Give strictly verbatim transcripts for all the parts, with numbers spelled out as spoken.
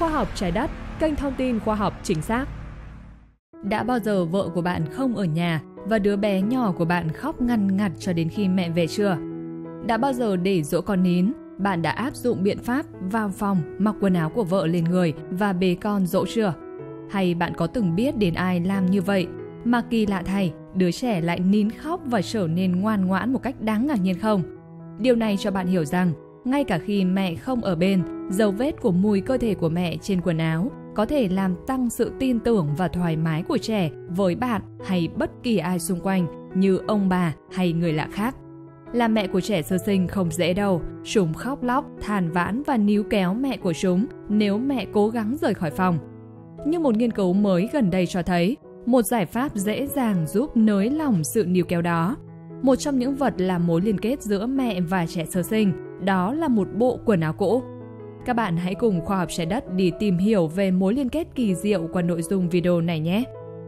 Khoa học Trái Đất, kênh thông tin khoa học chính xác. Đã bao giờ vợ của bạn không ở nhà và đứa bé nhỏ của bạn khóc ngằn ngặt cho đến khi mẹ về chưa? Đã bao giờ để dỗ con nín, bạn đã áp dụng biện pháp vào phòng, mặc quần áo của vợ lên người và bế con dỗ chưa? Hay bạn có từng biết đến ai làm như vậy, mà kỳ lạ thay, đứa trẻ lại nín khóc và trở nên ngoan ngoãn một cách đáng ngạc nhiên không? Điều này cho bạn hiểu rằng, ngay cả khi mẹ không ở bên, dấu vết của mùi cơ thể của mẹ trên quần áo có thể làm tăng sự tin tưởng và thoải mái của trẻ với bạn hay bất kỳ ai xung quanh như ông bà hay người lạ khác. Làm mẹ của trẻ sơ sinh không dễ đâu, chúng khóc lóc, than vãn và níu kéo mẹ của chúng nếu mẹ cố gắng rời khỏi phòng. Nhưng một nghiên cứu mới gần đây cho thấy, một giải pháp dễ dàng giúp nới lỏng sự níu kéo đó. Một trong những vật làm mối liên kết giữa mẹ và trẻ sơ sinh, đó là một bộ quần áo cũ. Các bạn hãy cùng Khoa học Trái Đất đi tìm hiểu về mối liên kết kỳ diệu qua nội dung video này nhé!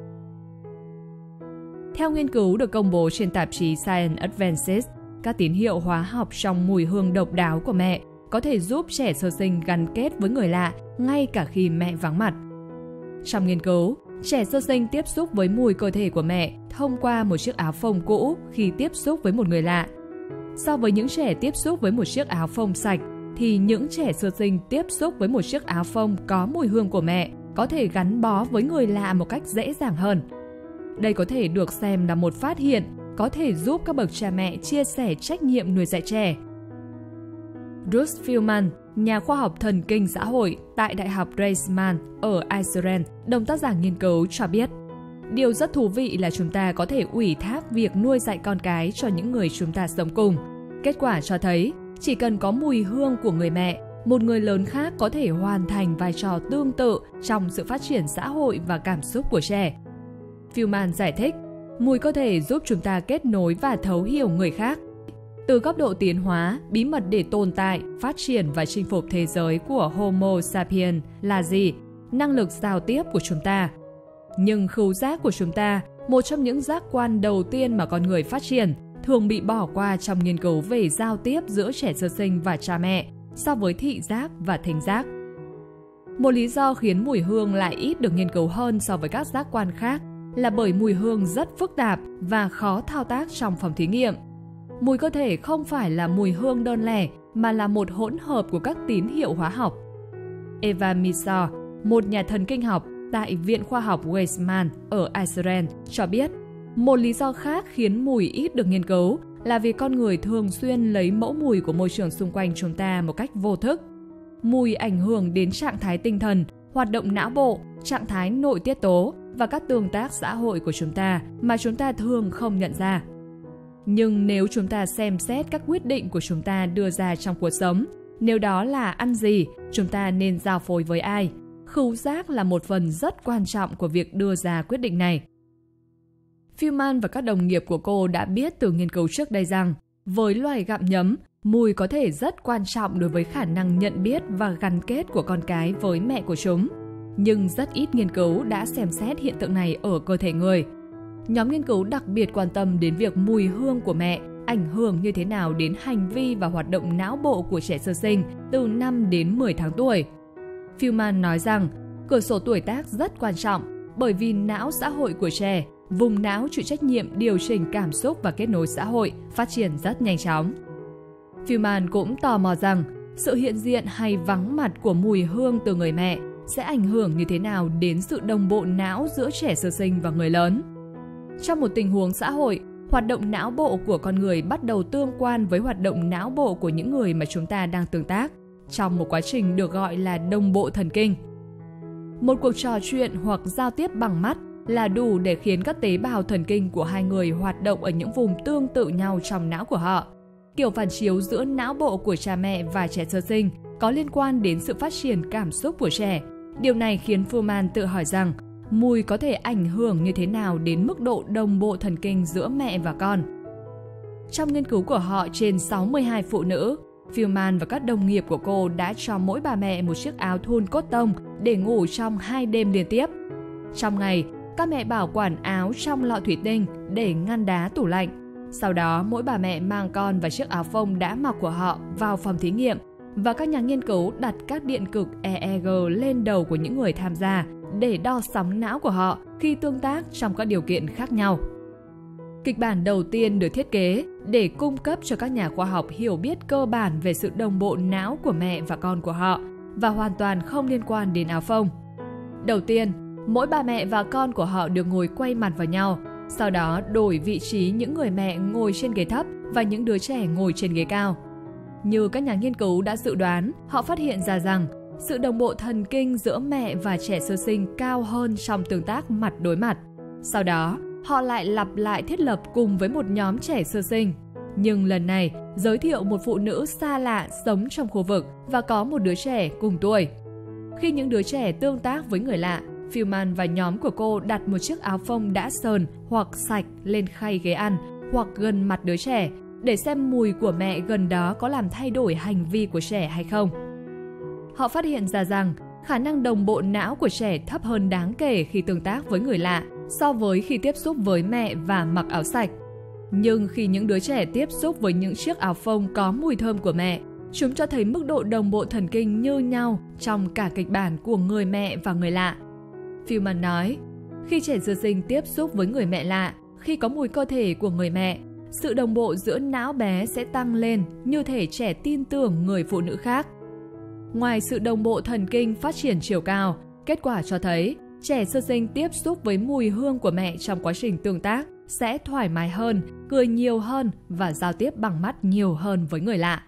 Theo nghiên cứu được công bố trên tạp chí Science Advances, các tín hiệu hóa học trong mùi hương độc đáo của mẹ có thể giúp trẻ sơ sinh gắn kết với người lạ ngay cả khi mẹ vắng mặt. Trong nghiên cứu, trẻ sơ sinh tiếp xúc với mùi cơ thể của mẹ thông qua một chiếc áo phông cũ khi tiếp xúc với một người lạ. So với những trẻ tiếp xúc với một chiếc áo phông sạch, thì những trẻ sơ sinh tiếp xúc với một chiếc áo phông có mùi hương của mẹ có thể gắn bó với người lạ một cách dễ dàng hơn. Đây có thể được xem là một phát hiện có thể giúp các bậc cha mẹ chia sẻ trách nhiệm nuôi dạy trẻ. Ruth Feldman, nhà khoa học thần kinh xã hội tại Đại học Reisman ở Iceland, đồng tác giả nghiên cứu cho biết, điều rất thú vị là chúng ta có thể ủy thác việc nuôi dạy con cái cho những người chúng ta sống cùng. Kết quả cho thấy, chỉ cần có mùi hương của người mẹ, một người lớn khác có thể hoàn thành vai trò tương tự trong sự phát triển xã hội và cảm xúc của trẻ. Feldman giải thích, mùi cơ thể giúp chúng ta kết nối và thấu hiểu người khác. Từ góc độ tiến hóa, bí mật để tồn tại, phát triển và chinh phục thế giới của Homo sapiens là gì? Năng lực giao tiếp của chúng ta. Nhưng khứu giác của chúng ta, một trong những giác quan đầu tiên mà con người phát triển, thường bị bỏ qua trong nghiên cứu về giao tiếp giữa trẻ sơ sinh và cha mẹ so với thị giác và thính giác. Một lý do khiến mùi hương lại ít được nghiên cứu hơn so với các giác quan khác là bởi mùi hương rất phức tạp và khó thao tác trong phòng thí nghiệm. Mùi cơ thể không phải là mùi hương đơn lẻ mà là một hỗn hợp của các tín hiệu hóa học. Eva Misor, một nhà thần kinh học tại Viện Khoa học Weizmann ở Iceland cho biết, một lý do khác khiến mùi ít được nghiên cứu là vì con người thường xuyên lấy mẫu mùi của môi trường xung quanh chúng ta một cách vô thức. Mùi ảnh hưởng đến trạng thái tinh thần, hoạt động não bộ, trạng thái nội tiết tố và các tương tác xã hội của chúng ta mà chúng ta thường không nhận ra. Nhưng nếu chúng ta xem xét các quyết định của chúng ta đưa ra trong cuộc sống, nếu đó là ăn gì, chúng ta nên giao phối với ai, khứu giác là một phần rất quan trọng của việc đưa ra quyết định này. Feldman và các đồng nghiệp của cô đã biết từ nghiên cứu trước đây rằng, với loài gặm nhấm, mùi có thể rất quan trọng đối với khả năng nhận biết và gắn kết của con cái với mẹ của chúng. Nhưng rất ít nghiên cứu đã xem xét hiện tượng này ở cơ thể người. Nhóm nghiên cứu đặc biệt quan tâm đến việc mùi hương của mẹ ảnh hưởng như thế nào đến hành vi và hoạt động não bộ của trẻ sơ sinh từ năm đến mười tháng tuổi. Feldman nói rằng, cửa sổ tuổi tác rất quan trọng bởi vì não xã hội của trẻ, vùng não chịu trách nhiệm điều chỉnh cảm xúc và kết nối xã hội, phát triển rất nhanh chóng. Feldman cũng tò mò rằng, sự hiện diện hay vắng mặt của mùi hương từ người mẹ sẽ ảnh hưởng như thế nào đến sự đồng bộ não giữa trẻ sơ sinh và người lớn. Trong một tình huống xã hội, hoạt động não bộ của con người bắt đầu tương quan với hoạt động não bộ của những người mà chúng ta đang tương tác, trong một quá trình được gọi là đồng bộ thần kinh. Một cuộc trò chuyện hoặc giao tiếp bằng mắt là đủ để khiến các tế bào thần kinh của hai người hoạt động ở những vùng tương tự nhau trong não của họ. Kiểu phản chiếu giữa não bộ của cha mẹ và trẻ sơ sinh có liên quan đến sự phát triển cảm xúc của trẻ. Điều này khiến Feldman tự hỏi rằng, mùi có thể ảnh hưởng như thế nào đến mức độ đồng bộ thần kinh giữa mẹ và con. Trong nghiên cứu của họ trên sáu mươi hai phụ nữ, Feldman và các đồng nghiệp của cô đã cho mỗi bà mẹ một chiếc áo thun cốt tông để ngủ trong hai đêm liên tiếp. Trong ngày, các mẹ bảo quản áo trong lọ thủy tinh để ngăn đá tủ lạnh. Sau đó, mỗi bà mẹ mang con và chiếc áo phông đã mặc của họ vào phòng thí nghiệm và các nhà nghiên cứu đặt các điện cực e e giê lên đầu của những người tham gia để đo sóng não của họ khi tương tác trong các điều kiện khác nhau. Kịch bản đầu tiên được thiết kế để cung cấp cho các nhà khoa học hiểu biết cơ bản về sự đồng bộ não của mẹ và con của họ và hoàn toàn không liên quan đến áo phông. Đầu tiên, mỗi bà mẹ và con của họ được ngồi quay mặt vào nhau, sau đó đổi vị trí những người mẹ ngồi trên ghế thấp và những đứa trẻ ngồi trên ghế cao. Như các nhà nghiên cứu đã dự đoán, họ phát hiện ra rằng sự đồng bộ thần kinh giữa mẹ và trẻ sơ sinh cao hơn trong tương tác mặt đối mặt. Sau đó, họ lại lặp lại thiết lập cùng với một nhóm trẻ sơ sinh. Nhưng lần này, giới thiệu một phụ nữ xa lạ sống trong khu vực và có một đứa trẻ cùng tuổi. Khi những đứa trẻ tương tác với người lạ, Feldman và nhóm của cô đặt một chiếc áo phông đã sờn hoặc sạch lên khay ghế ăn hoặc gần mặt đứa trẻ để xem mùi của mẹ gần đó có làm thay đổi hành vi của trẻ hay không. Họ phát hiện ra rằng khả năng đồng bộ não của trẻ thấp hơn đáng kể khi tương tác với người lạ so với khi tiếp xúc với mẹ và mặc áo sạch. Nhưng khi những đứa trẻ tiếp xúc với những chiếc áo phông có mùi thơm của mẹ, chúng cho thấy mức độ đồng bộ thần kinh như nhau trong cả kịch bản của người mẹ và người lạ. Feldman nói, khi trẻ sơ sinh tiếp xúc với người mẹ lạ, khi có mùi cơ thể của người mẹ, sự đồng bộ giữa não bé sẽ tăng lên như thể trẻ tin tưởng người phụ nữ khác. Ngoài sự đồng bộ thần kinh phát triển chiều cao, kết quả cho thấy trẻ sơ sinh tiếp xúc với mùi hương của mẹ trong quá trình tương tác sẽ thoải mái hơn, cười nhiều hơn và giao tiếp bằng mắt nhiều hơn với người lạ.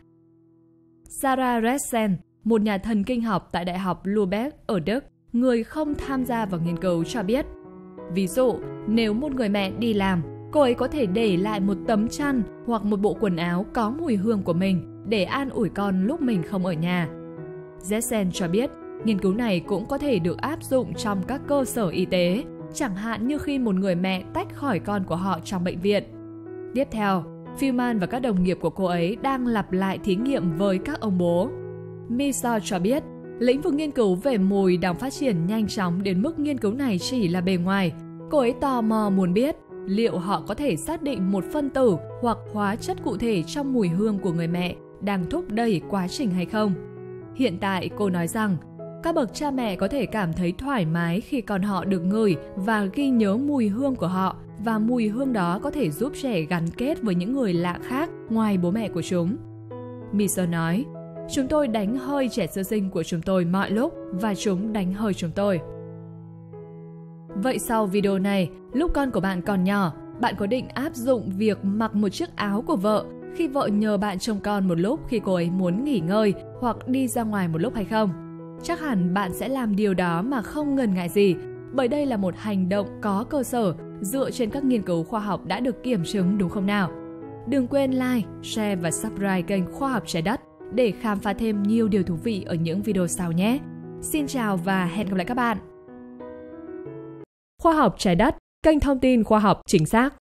Sarah Ressen, một nhà thần kinh học tại Đại học Lübeck ở Đức, người không tham gia vào nghiên cứu cho biết, ví dụ, nếu một người mẹ đi làm, cô ấy có thể để lại một tấm chăn hoặc một bộ quần áo có mùi hương của mình để an ủi con lúc mình không ở nhà. Jessen cho biết, nghiên cứu này cũng có thể được áp dụng trong các cơ sở y tế, chẳng hạn như khi một người mẹ tách khỏi con của họ trong bệnh viện. Tiếp theo, Feldman và các đồng nghiệp của cô ấy đang lặp lại thí nghiệm với các ông bố. Misa cho biết, lĩnh vực nghiên cứu về mùi đang phát triển nhanh chóng đến mức nghiên cứu này chỉ là bề ngoài. Cô ấy tò mò muốn biết liệu họ có thể xác định một phân tử hoặc hóa chất cụ thể trong mùi hương của người mẹ đang thúc đẩy quá trình hay không. Hiện tại, cô nói rằng, các bậc cha mẹ có thể cảm thấy thoải mái khi con họ được ngửi và ghi nhớ mùi hương của họ, và mùi hương đó có thể giúp trẻ gắn kết với những người lạ khác ngoài bố mẹ của chúng. Miso nói, chúng tôi đánh hơi trẻ sơ sinh của chúng tôi mọi lúc và chúng đánh hơi chúng tôi. Vậy sau video này, lúc con của bạn còn nhỏ, bạn có định áp dụng việc mặc một chiếc áo của vợ khi vợ nhờ bạn trông con một lúc khi cô ấy muốn nghỉ ngơi hoặc đi ra ngoài một lúc hay không? Chắc hẳn bạn sẽ làm điều đó mà không ngần ngại gì, bởi đây là một hành động có cơ sở dựa trên các nghiên cứu khoa học đã được kiểm chứng, đúng không nào? Đừng quên like, share và subscribe kênh Khoa học Trái Đất để khám phá thêm nhiều điều thú vị ở những video sau nhé. Xin chào và hẹn gặp lại các bạn! Khoa học Trái Đất, kênh thông tin khoa học chính xác.